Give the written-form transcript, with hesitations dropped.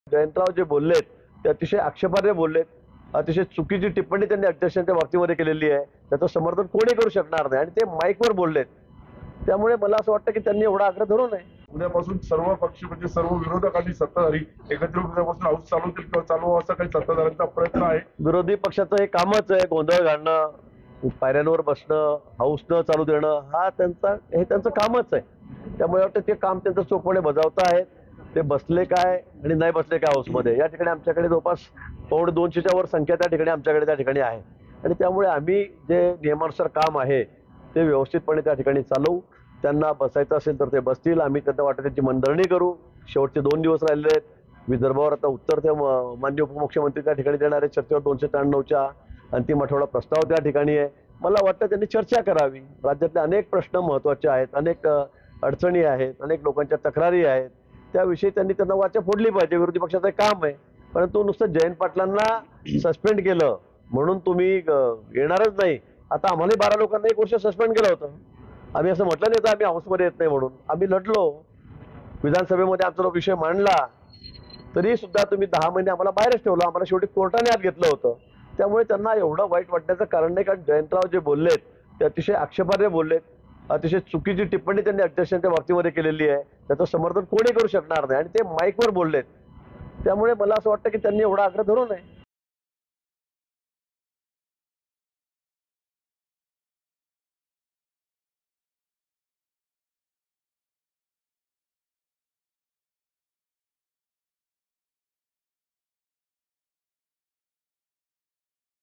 जयंतराव जे बोललेत ते अतिशय आक्षेपार्ह बोललेत. अतिशय चुकीची टिप्पणी त्यांनी अध्यक्षांच्या बाबतीमध्ये केलेली आहे. त्याचं समर्थन कोणी करू शकणार नाही आणि ते माईकवर बोललेत. त्यामुळे मला असं वाटतं की त्यांनी एवढा आग्रह धरू नये. उद्यापासून सर्व पक्ष म्हणजे सर्व विरोधक आणि सत्ताधारी एकत्र उद्यापासून हाऊस चालवतील किंवा चालू असा काही सत्ताधाऱ्यांचा प्रयत्न आहे. विरोधी पक्षाचं हे कामच आहे गोंधळ घालणं, पायऱ्यांवर बसणं, हाऊस न चालू देणं, हे त्यांचं कामच आहे. त्यामुळे वाटतं ते काम त्यांचं चोखपणे बजावत आहेत. ते बसले काय आणि नाही बसले काय हाऊसमध्ये, या ठिकाणी आमच्याकडे जवळपास 250च्या वर संख्या त्या ठिकाणी आमच्याकडे त्या ठिकाणी आहे. आणि त्यामुळे आम्ही जे नियमानुसार काम आहे ते व्यवस्थितपणे त्या ठिकाणी चालवू. त्यांना बसायचं असेल तर ते बसतील. आम्ही त्यांना वाटतं त्यांची मनधरणी करू. शेवटचे 2 दिवस राहिलेले आहेत. विदर्भावर आता उत्तर ते माननीय उपमुख्यमंत्री त्या ठिकाणी देणार आहे. चर्चेवर 293च्या अंतिम आठवडा प्रस्ताव त्या ठिकाणी आहे. मला वाटतं त्यांनी चर्चा करावी. राज्यातले अनेक प्रश्न महत्त्वाचे आहेत, अनेक अडचणी आहेत, अनेक लोकांच्या तक्रारी आहेत. त्याविषयी त्यांना वाचा फोडली पाहिजे. विरोधी पक्षाचं काम आहे. परंतु नुसतं जयंत पाटलांना सस्पेंड केलं म्हणून तुम्ही येणारच नाही. आता आम्हाला 12 लोकांना 1 वर्ष सस्पेंड केलं होतं. आम्ही असं म्हटलं नाही तर आम्ही हाऊसमध्ये येत नाही म्हणून. आम्ही लढलो, विधानसभेमध्ये आमचा विषय मांडला, तरी सुद्धा तुम्ही 10 महिने आम्हाला बाहेरच ठेवलं. आम्हाला शेवटी कोर्टाने आत घेतलं होतं. त्यामुळे त्यांना एवढं वाईट वाटण्याचं कारण नाही. कारण जयंतराव जे बोललेत ते अतिशय आक्षेपार्ह बोललेत. अतिशय चुकीची टिप्पणी त्यांनी अध्यक्षांच्या बाबतीमध्ये केलेली आहे. त्याचं समर्थन कोणी करू शकणार नाही आणि ते माईकवर बोललेत. त्यामुळे मला असं वाटतं की त्यांनी एवढा आग्रह धरू नये.